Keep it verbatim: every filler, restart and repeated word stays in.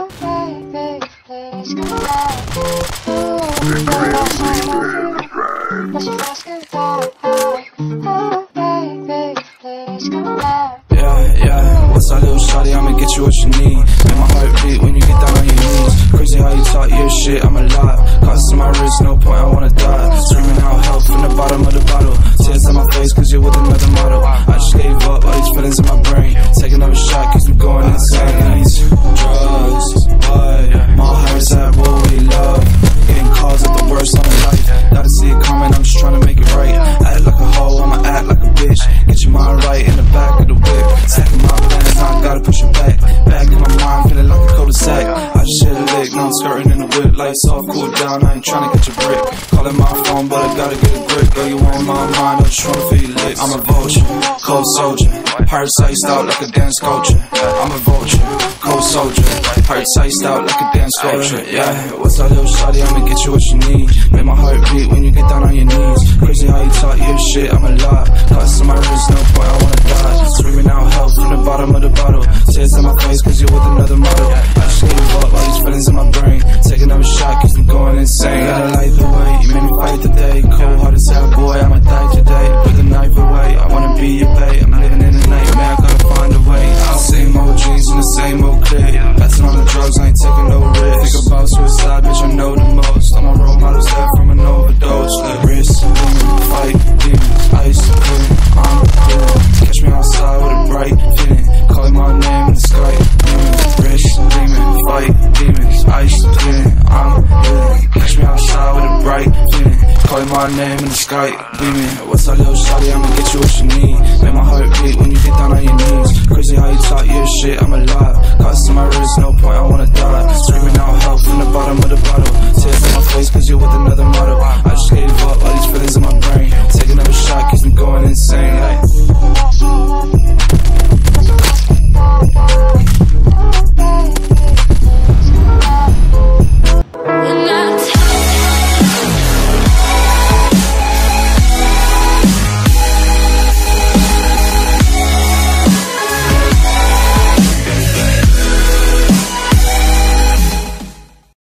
baby, please come back. Ooh, you're lost on nothing, but you ask it back. Oh, baby, please come back. Yeah, yeah, what's that little shawty? I'ma get you what you need. Make my heart beat when you get down on your knees. Crazy how you talk your shit, I'm alive. Causes in my wrist, no point, I wanna die. Screaming out help from the bottom of the bottle. Tears on my face cause you're with another model. I just gave up, all these feelings in my brain. Take another shot keeps me going insane. These drugs, but my heart's at war we love. Getting calls at the worst on the life. Gotta see it coming, I'm just trying to make it right. Act like a hoe, I'ma act like a bitch. Get your mind right in the back of the whip. Stacking my plans, now I gotta push it back. Back in my mind, feeling like a cul-de-sac. I just hit a lick, now I'm skirting in the whip. Lights off, cool down, I ain't trying to get your brick. Calling my phone, but I gotta get a grip. Girl, you on my mind, I'm just trying to feel your lips. I'm a vulture, cold soldier. Hearts iced out like a dance sculpture. I'm a vulture, cold soldier. Hearts iced out like a dance sculpture. Yeah, what's that little shawty? I'ma get you what you need. Make my heart beat when you get down on your knees. Crazy how you talk your shit, I'm alive. Causes in my wrist, no point, I wanna die. Screaming out help from the bottom of the bottle. Tears in my face cause you're with another model. I just gave up, all these feelings in my brain. Take another shot, keeps me going insane. Gotta light the way, you made me fight the day. Cold hearted sad boy, I'ma die today. Put the knife away, I wanna be your bae. I'm living in a nightmare, I gotta find a way out. Same old jeans and the same old clip. Passing on the drugs, I ain't taking no risk. Think about suicide, bitch, I know the most. All my role models dead from an overdose. The wrist, demon, fight, demons, ice, cream, I'm feeling. Catch me outside with a bright feeling. Calling my name in the sky, demons, wrist, demon, fight, demons, ice, cream, I'm feeling. Catch me outside with a bright feeling. Calling my name in the sky, demon. What's that little shawty? I'ma get you what you need. Make my heart beat when you get down on your knees.